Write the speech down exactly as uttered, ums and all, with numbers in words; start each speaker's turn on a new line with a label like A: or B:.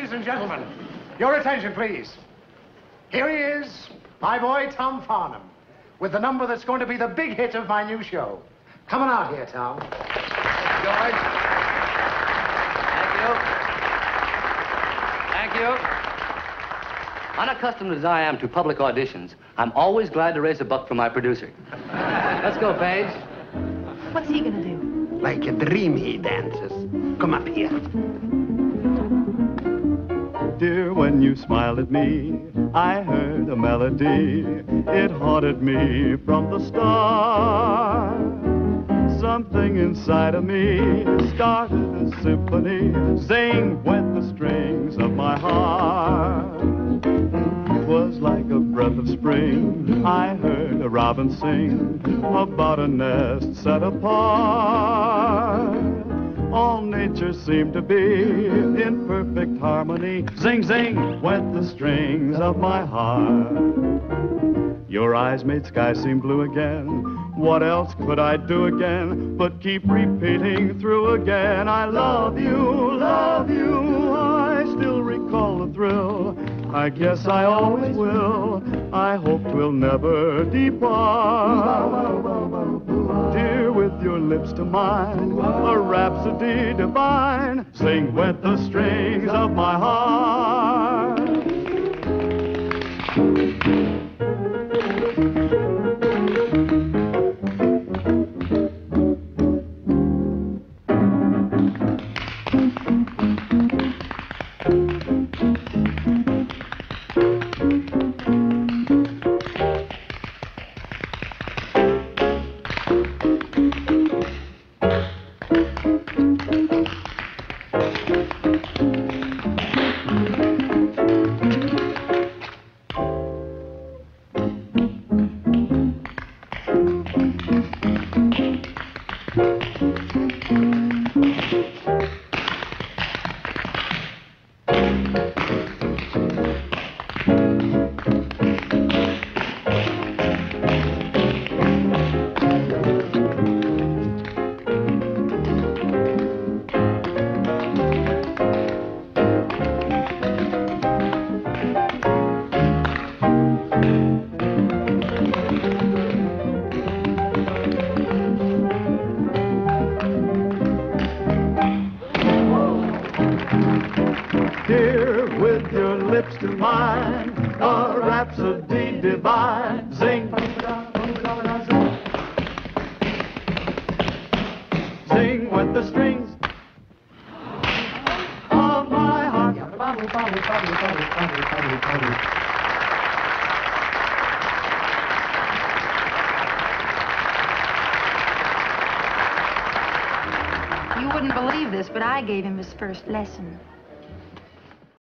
A: Ladies and gentlemen, your attention, please. Here he is, my boy Tom Farnham, with the number that's going to be the big hit of my new show. Come on out here, Tom.
B: George. Thank you. Thank you. Unaccustomed as I am to public auditions, I'm always glad to raise a buck for my producer. Let's go, Paige.
C: What's he gonna do?
D: Like a dream he dances. Come up here.
E: Dear, when you smiled at me, I heard a melody. It haunted me from the start. Something inside of me started a symphony. Zing went the strings of my heart. It was like a breath of spring. I heard a robin sing about a nest set apart. All nature seemed to be in perfect harmony. Zing, zing went the strings of my heart. Your eyes made sky seem blue again. What else could I do again but keep repeating through again? I love you, love you. I still recall the thrill. I guess I always will. I hope 'twill never depart. Dear, with your lips to mine, a rhapsody divine. Sing with the strings of my heart.
C: You wouldn't believe this, but I gave him his first lesson.